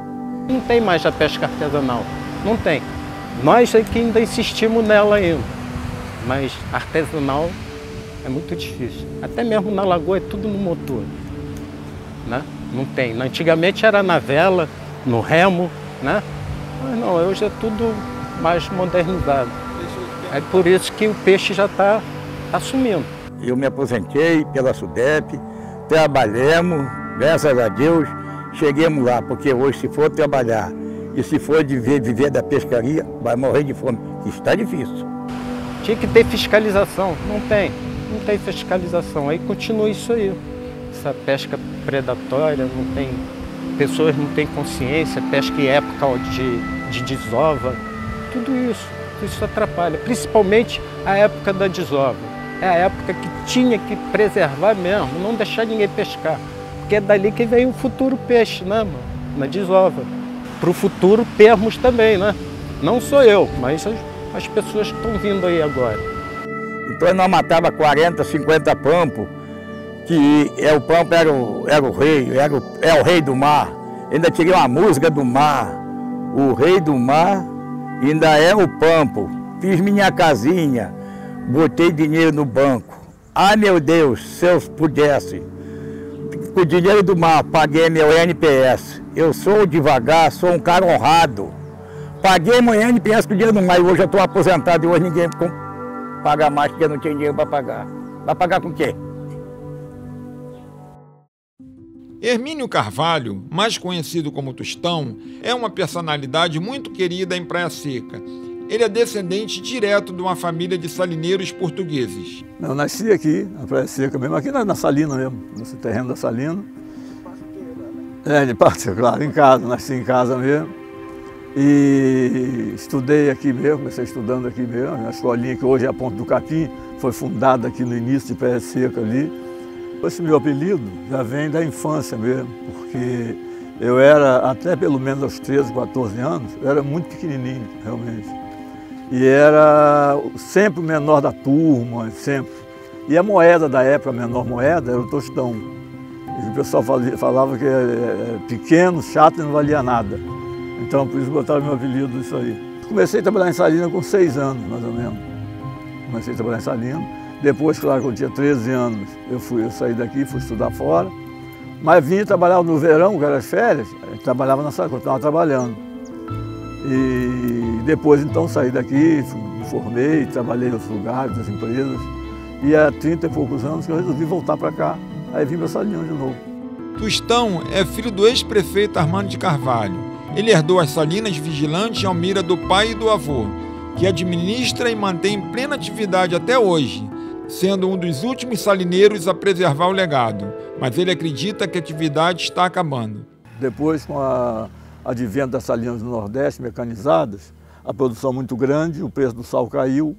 Speaker 15: Não tem mais a pesca artesanal, não tem. Nós é que ainda insistimos nela ainda, mas artesanal é muito difícil. Até mesmo na lagoa é tudo no motor, né? Não tem. Antigamente era na vela, no remo, né? Mas não, hoje é tudo mais modernizado. É por isso que o peixe já está tá sumindo.
Speaker 13: Eu me aposentei pela SUDEP, trabalhamos, graças a Deus, chegamos lá, porque hoje se for trabalhar e se for viver, viver da pescaria, vai morrer de fome. Está difícil.
Speaker 15: Tinha que ter fiscalização, não tem, não tem fiscalização. Aí continua isso aí, essa pesca predatória, não tem, pessoas não têm consciência, pesca em época de, de desova, tudo isso, isso atrapalha, principalmente a época da desova. É a época que tinha que preservar mesmo, não deixar ninguém pescar. Porque é dali que vem o futuro peixe, né, mano? Na desova. Para o futuro termos também, né? Não sou eu, mas as, as pessoas que estão vindo aí agora.
Speaker 13: Então nós matava quarenta, cinquenta pampos, que é, o pampo era o, era o rei, era o, é o rei do mar. Ainda tirei uma música do mar. O rei do mar ainda é o pampo. Fiz minha casinha, botei dinheiro no banco. Ah, meu Deus, se eu pudesse, com o dinheiro do mar, paguei meu N P S. Eu sou devagar, sou um cara honrado. Paguei meu N P S com o dinheiro do mar e hoje eu estou aposentado e hoje ninguém paga mais porque eu não tenho dinheiro para pagar. Vai pagar com o quê?
Speaker 2: Hermínio Carvalho, mais conhecido como Tostão, é uma personalidade muito querida em Praia Seca. Ele é descendente direto de uma família de salineiros portugueses.
Speaker 7: Eu nasci aqui, na Praia Seca mesmo, aqui na, na Salina mesmo, nesse terreno da Salina. É, de parte, claro, em casa, nasci em casa mesmo. E estudei aqui mesmo, comecei estudando aqui mesmo, na escolinha que hoje é a Ponte do Capim, foi fundada aqui no início de Praia Seca ali. Esse meu apelido já vem da infância mesmo, porque eu era, até pelo menos aos treze, quatorze anos, eu era muito pequenininho, realmente. E era sempre o menor da turma, sempre. E a moeda da época, a menor moeda, era o tostão. E o pessoal falava que era pequeno, chato e não valia nada. Então, por isso botaram meu apelido nisso aí. Comecei a trabalhar em Salina com seis anos, mais ou menos. Comecei a trabalhar em Salina. Depois, claro, quando eu tinha treze anos, eu, fui, eu saí daqui, fui estudar fora. Mas vim trabalhar no verão, que era as férias, eu trabalhava na Salina, continuava trabalhando. E depois, então, saí daqui, me formei, trabalhei em outros lugares, outras empresas. E há trinta e poucos anos que eu resolvi voltar para cá. Aí vim para Salina de novo.
Speaker 2: Tostão é filho do ex-prefeito Armando de Carvalho. Ele herdou as Salinas Vigilante e Almira do pai e do avô, que administra e mantém em plena atividade até hoje, sendo um dos últimos salineiros a preservar o legado. Mas ele acredita que a atividade está acabando.
Speaker 7: Depois, com a advento das salinas do Nordeste mecanizadas, a produção muito grande, o preço do sal caiu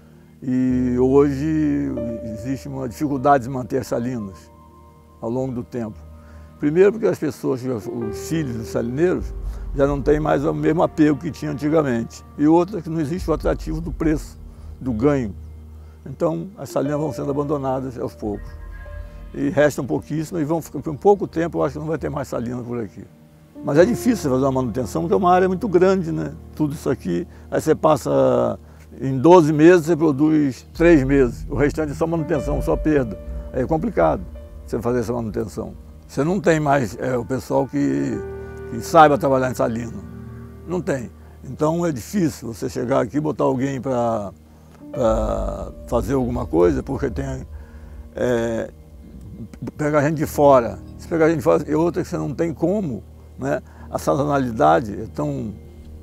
Speaker 7: e hoje existe uma dificuldade de manter as salinas ao longo do tempo. Primeiro porque as pessoas, os filhos dos salineiros, já não têm mais o mesmo apego que tinha antigamente. E outra que não existe o atrativo do preço, do ganho. Então as salinas vão sendo abandonadas aos poucos. E restam pouquíssimas e vão ficar por um pouco tempo, eu acho que não vai ter mais salinas por aqui. Mas é difícil fazer uma manutenção, porque é uma área muito grande, né? Tudo isso aqui, aí você passa, em doze meses você produz três meses. O restante é só manutenção, só perda. É complicado você fazer essa manutenção. Você não tem mais é, o pessoal que, que saiba trabalhar em salina. Não tem. Então é difícil você chegar aqui e botar alguém para fazer alguma coisa, porque tem... É, pegar gente de fora. Se pegar gente de fora, e outra que você não tem como, né? A sazonalidade é tão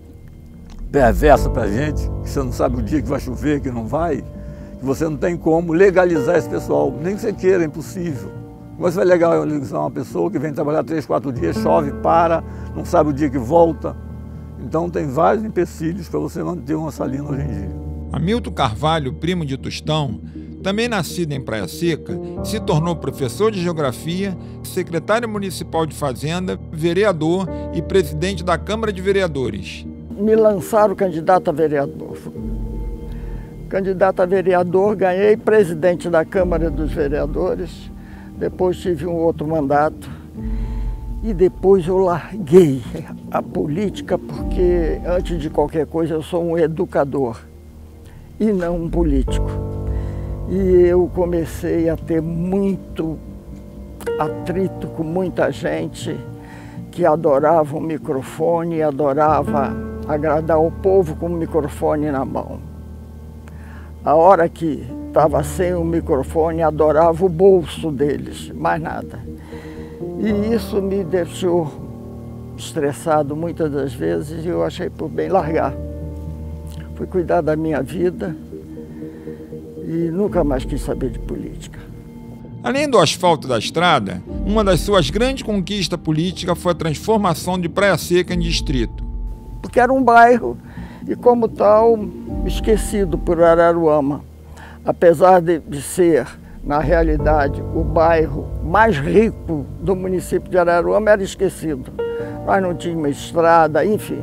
Speaker 7: perversa para a gente, que você não sabe o dia que vai chover, que não vai, que você não tem como legalizar esse pessoal, nem que você queira, é impossível. Como você vai legalizar uma pessoa que vem trabalhar três, quatro dias, chove, para, não sabe o dia que volta. Então tem vários empecilhos para você manter uma salina hoje em dia.
Speaker 2: Hamilton Carvalho, primo de Tostão, também nascido em Praia Seca, se tornou professor de geografia, secretário municipal de fazenda, vereador e presidente da Câmara de Vereadores.
Speaker 8: Me lançaram candidato a vereador. Candidato a vereador, ganhei presidente da Câmara dos Vereadores, depois tive um outro mandato. E depois eu larguei a política porque, antes de qualquer coisa, eu sou um educador e não um político. E eu comecei a ter muito atrito com muita gente que adorava o microfone, adorava agradar o povo com o microfone na mão. A hora que estava sem o microfone, adorava o bolso deles, mais nada. E isso me deixou estressado muitas das vezes e eu achei por bem largar. Fui cuidar da minha vida e nunca mais quis saber de política.
Speaker 2: Além do asfalto da estrada, uma das suas grandes conquistas políticas foi a transformação de Praia Seca em distrito.
Speaker 8: Porque era um bairro e, como tal, esquecido por Araruama. Apesar de, de ser, na realidade, o bairro mais rico do município de Araruama, era esquecido. Nós não tínhamos estrada, enfim.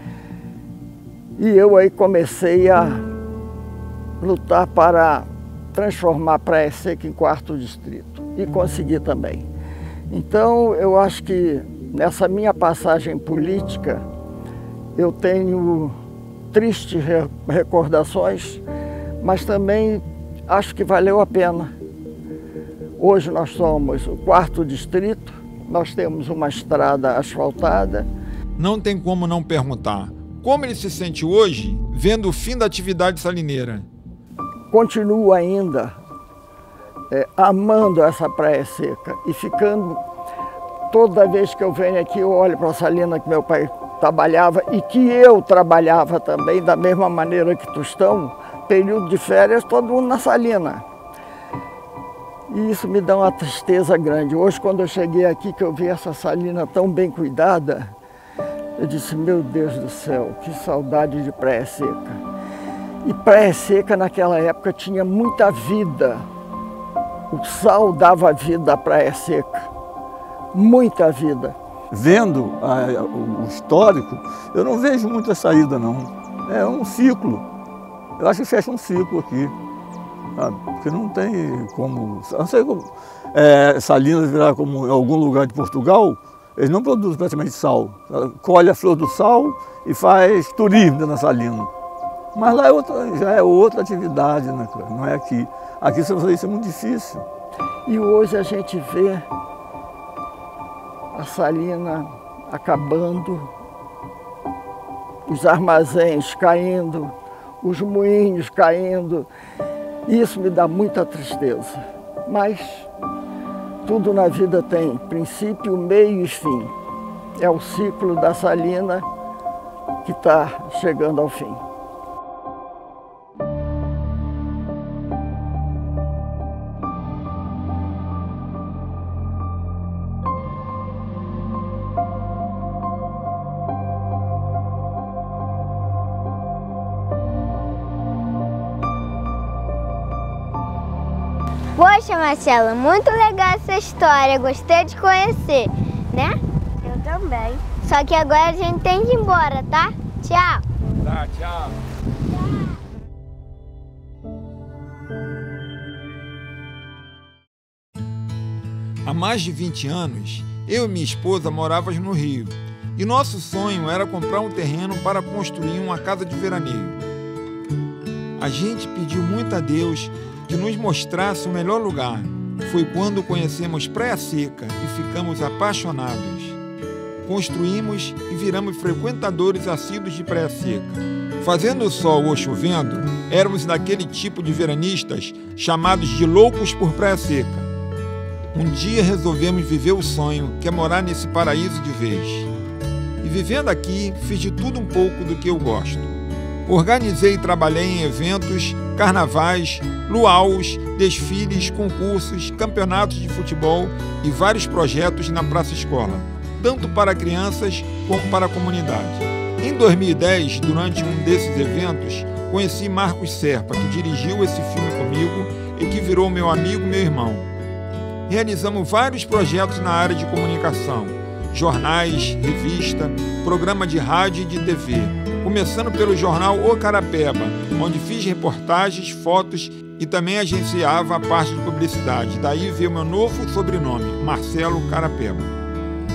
Speaker 8: E eu aí comecei a lutar para transformar Praia Seca em quarto distrito. E consegui também. Então, eu acho que nessa minha passagem política, eu tenho tristes recordações, mas também acho que valeu a pena. Hoje nós somos o quarto distrito, nós temos uma estrada asfaltada.
Speaker 2: Não tem como não perguntar, como ele se sente hoje vendo o fim da atividade salineira?
Speaker 8: Continuo ainda é, amando essa Praia Seca e ficando, toda vez que eu venho aqui, eu olho para a salina que meu pai trabalhava e que eu trabalhava também, da mesma maneira que Tostão, período de férias, todo mundo na salina. E isso me dá uma tristeza grande. Hoje, quando eu cheguei aqui, que eu vi essa salina tão bem cuidada, eu disse, meu Deus do céu, que saudade de Praia Seca. E Praia Seca, naquela época, tinha muita vida. O sal dava vida à Praia Seca. Muita vida.
Speaker 7: Vendo a, o histórico, eu não vejo muita saída, não. É um ciclo. Eu acho que fecha um ciclo aqui. Sabe? Porque não tem como... Não sei como... É, Salinas virar como em algum lugar de Portugal, eles não produzem praticamente sal. Colhe a flor do sal e faz turismo na salina. Mas lá é outra, já é outra atividade, né, cara? Não é aqui. Aqui, se você fazer isso, é muito difícil.
Speaker 8: E hoje a gente vê a salina acabando, os armazéns caindo, os moinhos caindo. Isso me dá muita tristeza. Mas tudo na vida tem princípio, meio e fim. É o ciclo da salina que está chegando ao fim.
Speaker 1: Poxa, Marcelo, muito legal essa história, gostei de conhecer, né? Eu também. Só que agora a gente tem que ir embora, tá? Tchau.
Speaker 2: Tá, tchau. Há mais de vinte anos, eu e minha esposa morávamos no Rio. E nosso sonho era comprar um terreno para construir uma casa de veraneio. A gente pediu muito a Deus que nos mostrasse o melhor lugar. Foi quando conhecemos Praia Seca e ficamos apaixonados. Construímos e viramos frequentadores assíduos de Praia Seca. Fazendo sol ou chovendo, éramos daquele tipo de veranistas chamados de loucos por Praia Seca. Um dia resolvemos viver o sonho, que é morar nesse paraíso de vez. E vivendo aqui, fiz de tudo um pouco do que eu gosto. Organizei e trabalhei em eventos, carnavais, luaus, desfiles, concursos, campeonatos de futebol e vários projetos na Praça Escola, tanto para crianças como para a comunidade. Em dois mil e dez, durante um desses eventos, conheci Marcos Serpa, que dirigiu esse filme comigo e que virou meu amigo e meu irmão. Realizamos vários projetos na área de comunicação, jornais, revista, programa de rádio e de T V, começando pelo jornal O Carapeba, onde fiz reportagens, fotos e também agenciava a parte de publicidade. Daí veio meu novo sobrenome, Marcelo Carapeba.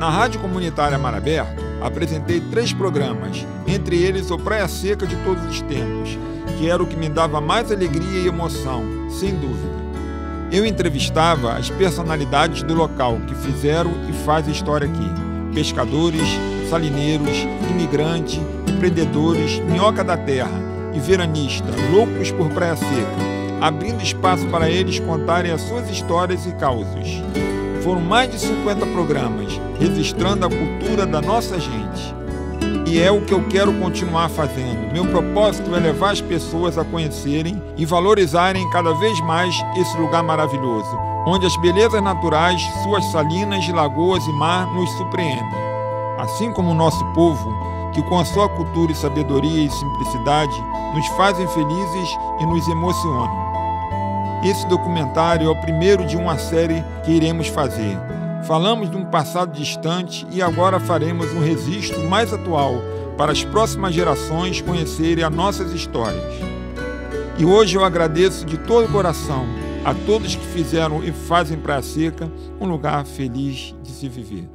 Speaker 2: Na Rádio Comunitária Mar Aberto, apresentei três programas, entre eles o Praia Seca de Todos os Tempos, que era o que me dava mais alegria e emoção, sem dúvida. Eu entrevistava as personalidades do local que fizeram e fazem história aqui. Pescadores, salineiros, imigrantes, empreendedores, minhoca da terra e veranista, loucos por Praia Seca, abrindo espaço para eles contarem as suas histórias e causos. Foram mais de cinquenta programas, registrando a cultura da nossa gente. E é o que eu quero continuar fazendo. Meu propósito é levar as pessoas a conhecerem e valorizarem cada vez mais esse lugar maravilhoso, onde as belezas naturais, suas salinas, lagoas e mar nos surpreendem. Assim como o nosso povo, que com a sua cultura e sabedoria e simplicidade nos fazem felizes e nos emocionam. Esse documentário é o primeiro de uma série que iremos fazer. Falamos de um passado distante e agora faremos um registro mais atual para as próximas gerações conhecerem as nossas histórias. E hoje eu agradeço de todo o coração a todos que fizeram e fazem Praia Seca um lugar feliz de se viver.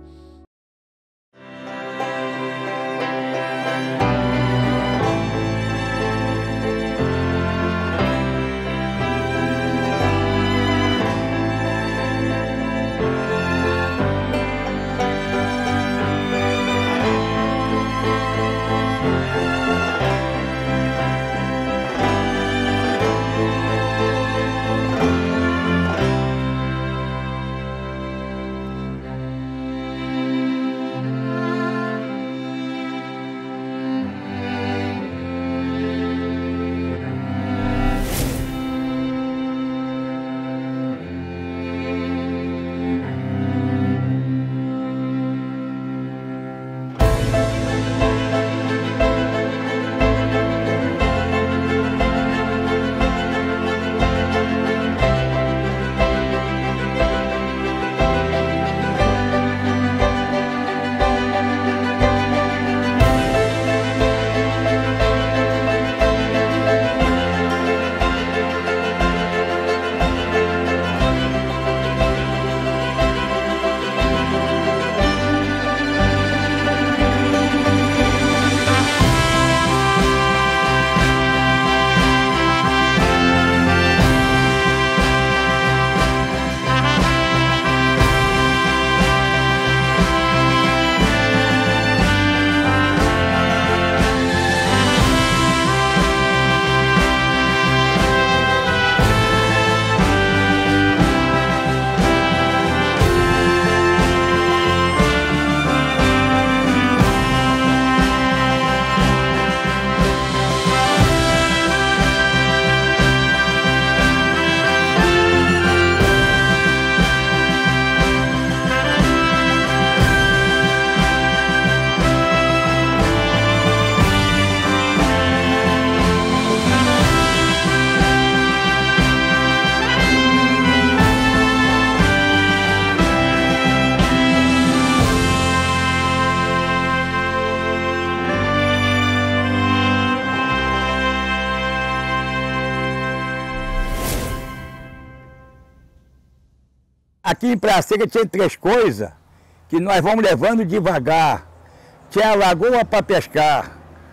Speaker 13: Aqui em Praia Seca tinha três coisas que nós vamos levando devagar. Tinha a lagoa para pescar,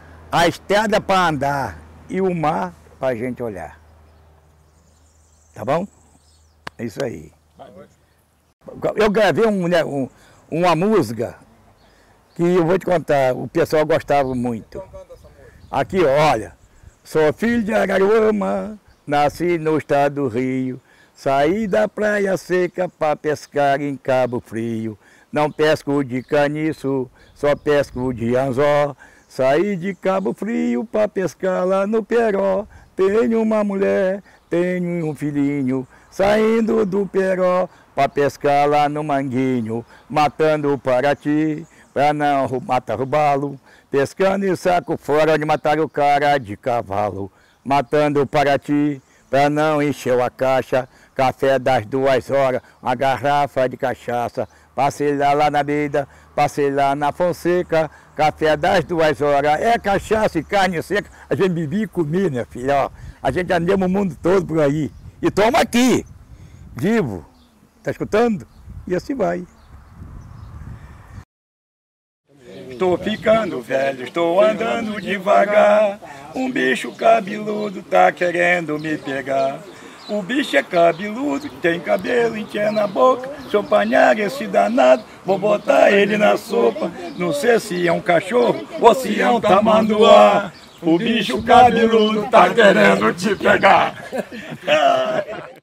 Speaker 13: a estrada para andar e o mar para a gente olhar. Tá bom? É isso aí. Eu gravei um, um, uma música que eu vou te contar, o pessoal gostava muito. Aqui, olha. Sou filho de Araruama, nasci no estado do Rio. Saí da Praia Seca para pescar em Cabo Frio. Não pesco de caniço, só pesco de anzol. Saí de Cabo Frio para pescar lá no Peró. Tenho uma mulher, tenho um filhinho. Saindo do Peró para pescar lá no Manguinho. Matando o Paraty para não matar o balo. Pescando em saco fora onde mataram o cara de cavalo. Matando o Paraty para não encher a caixa. Café das duas horas, uma garrafa de cachaça. Passei lá, lá na beira, passei lá na Fonseca. Café das duas horas, é cachaça e carne seca. A gente bebia e comia, minha filha, ó. A gente andamos o mundo todo por aí. E toma aqui, vivo. Tá escutando? E assim vai.
Speaker 17: Tô ficando velho, estou andando devagar. Um bicho cabeludo tá querendo me pegar. O bicho é cabeludo, tem cabelo, enche na boca. Se eu apanhar esse danado, vou botar ele na sopa. Não sei se é um cachorro ou se é um tamanduá. O bicho cabeludo tá querendo te pegar.